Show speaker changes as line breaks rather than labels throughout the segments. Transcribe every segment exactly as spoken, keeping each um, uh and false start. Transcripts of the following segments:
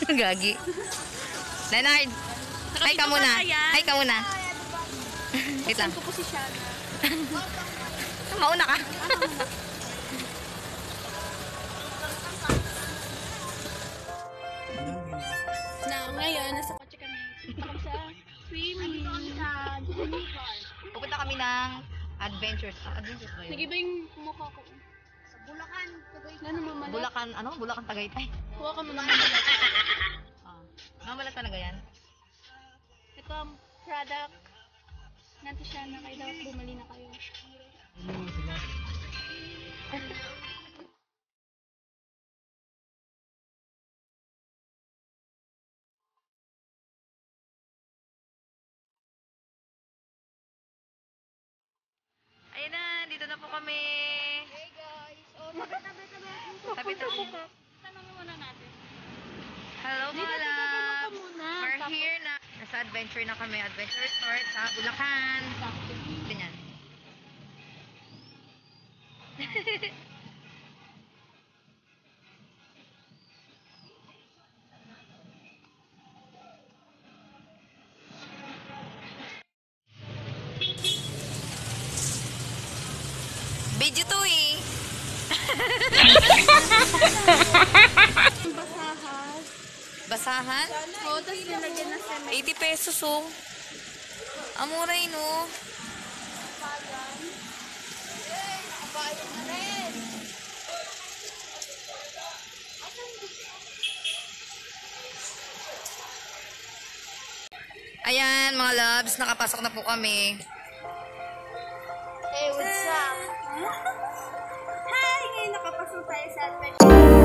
Gagi. Leonard, hi ka muna. Hi ka muna. Wait lang.
Saan ko po si Shana?
Mauna ka.
Na ngayon, nasa kotse kami. Punta kami sa swimming.
Pupunta kami ng adventures. Ah, adventures ba yun?
Nag-iba yung mukha ko. Sa Bulacan. Ano mamalat?
Bulacan, ano? Bulacan Tagaytay.
Huwag ka mamalat.
Ah, mamalat talaga yan?
Ito ang product. Nanto siya na kayo dapat bumali na kayo.
Ayan na, dito na po kami.
Hey guys! Oh, tabi-tabi-tabi.
Tabi-tabi.
Tanongin muna natin.
Hello
Dito,
mga
tabi-tabi
loves.
ka muna.
We're
Tapos-
here na. Nasa adventure na kami. Adventure resort sa Bulacan. Ganyan. Video to eh.
Basahan.
Basahan?
Oo, tapos nilagyan na cement.
eighty pesos oh. Amuray no. Ayan mga loves, nakapasok na po kami.
Hey, what's up? Hi! Ngayon nakapasok tayo sa adventure.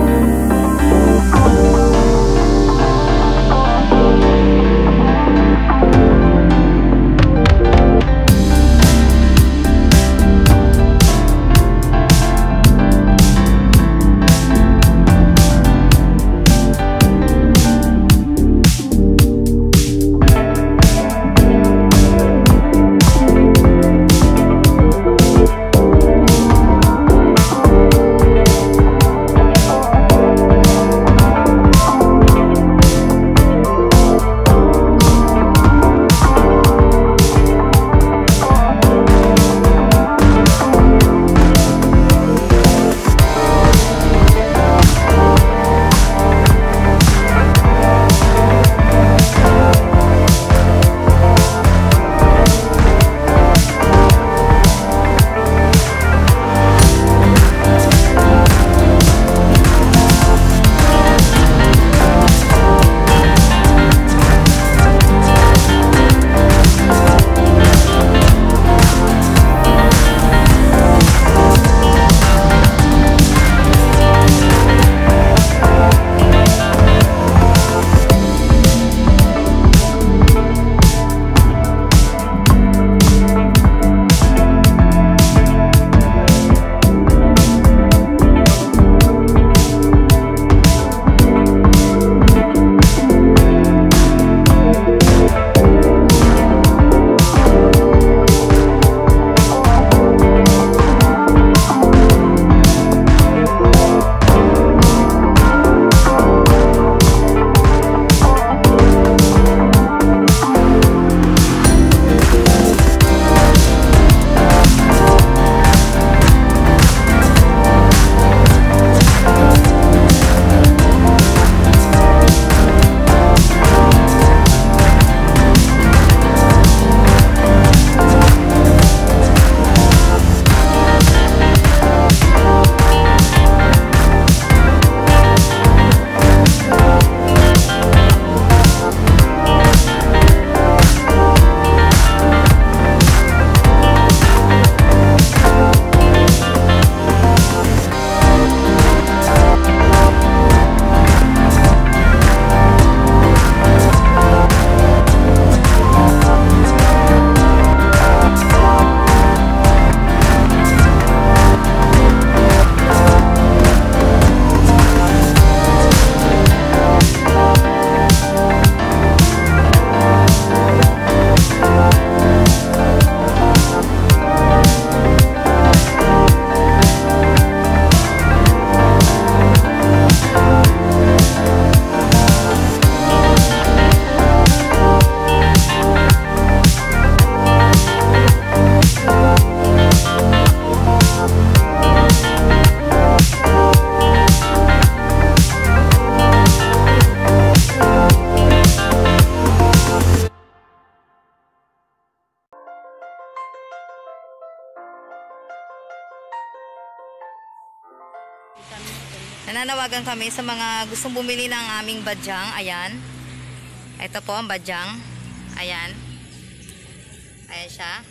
nananawagan kami sa mga gustong bumili ng aming badyang. Ayan. Ito po ang badyang. Ayan. Ayan siya.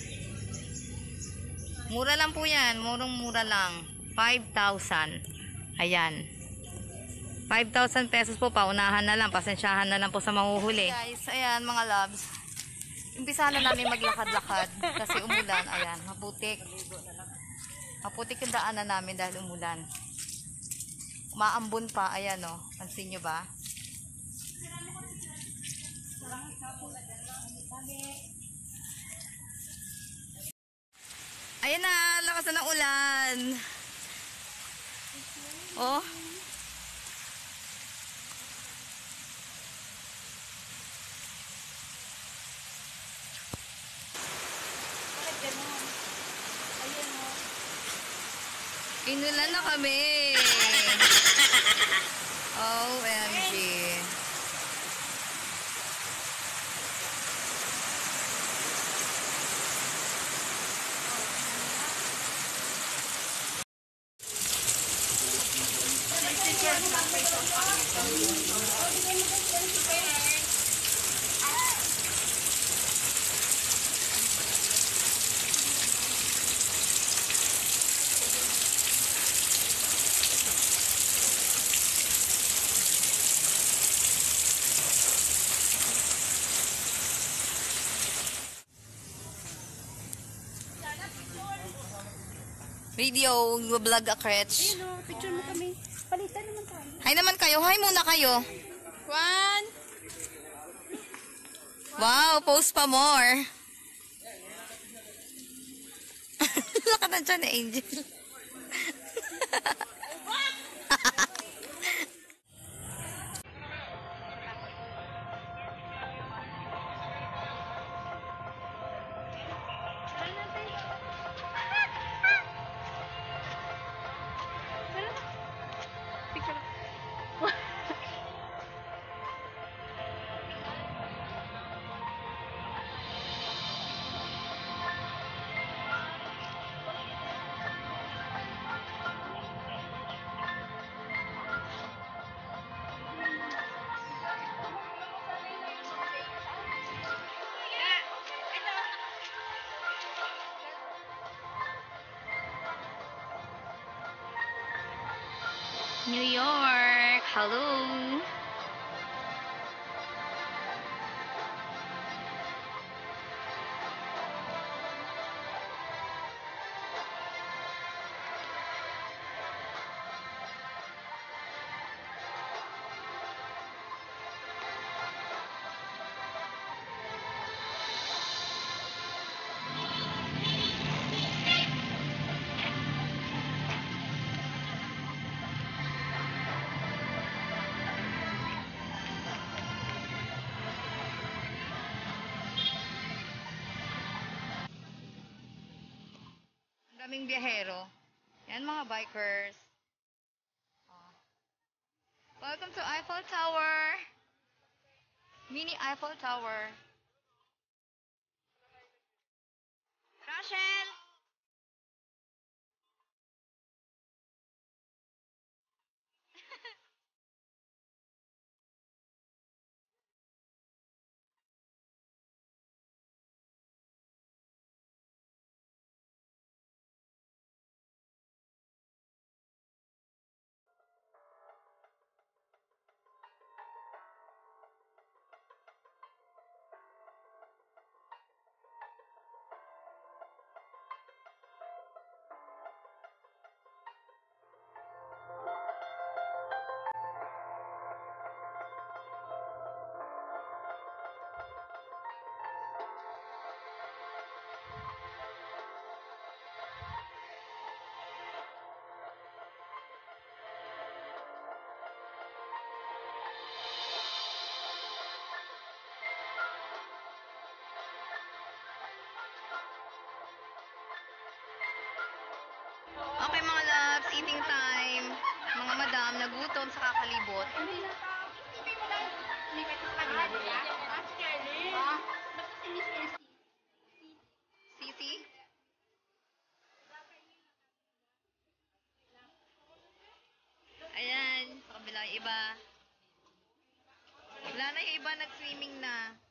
Mura lang po yan. Murang mura lang. five thousand. Ayan. five thousand pesos po. Paunahan na lang. Pasensyahan na lang po sa mahuhuli. Guys, ayan mga loves. Umpisa na namin maglakad-lakad. Kasi umulan. Ayan. Maputik. Maputik yung daanan namin dahil umulan. Umaambon pa. Ayan o. Pansin nyo ba? Ayan na, lakas na ng ulan. Oh.
Bakit gano'n? Ayun o.
Inulan na kami. O M G. Video, vlog a crutch.
Ayun o, picture mo kami. Palitan naman tayo.
Hi naman kayo. Hi muna kayo.
One.
Wow, post pa more. Lakad dyan na Angel.
Picture.
New York. Hello. Daming biyahero. Yan mga bikers. Oh. Welcome to Eiffel Tower. Mini Eiffel Tower. Rachel! ba nag-swimming na?